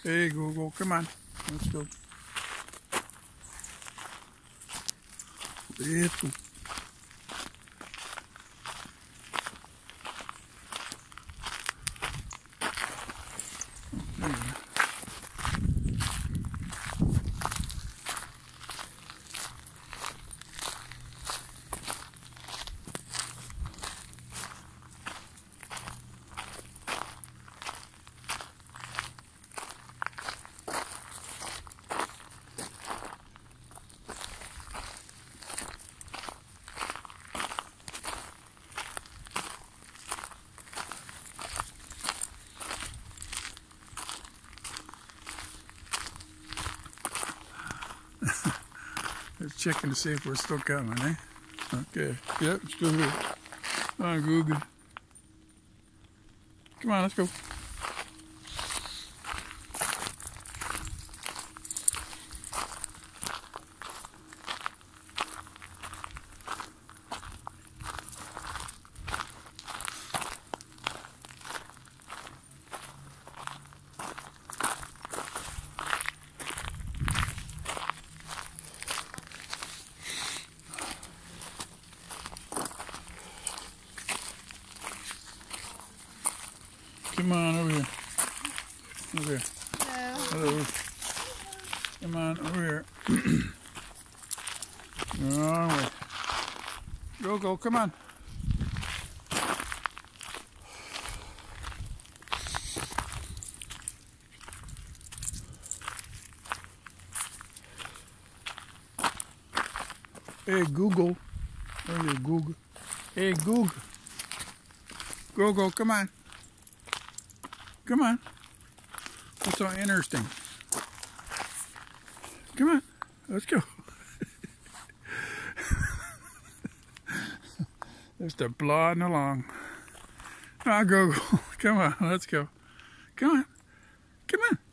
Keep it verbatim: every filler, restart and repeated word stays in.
Hey Google, come on, let's go. Let's go. There you go. Let's check to see if we're still coming, eh? Okay. Yep, still here. Come on, Google. Come on, let's go. Come on, over here. Over here. Hello. Hello. Come on, over here. Wrong way. Go, go, come on. Hey, Google. Where are you, Google? Hey, Google. Go, go, come on. Come on. What's so interesting? Come on. Let's go. Just a plodding along. I'll go. Come on. Let's go. Come on. Come on.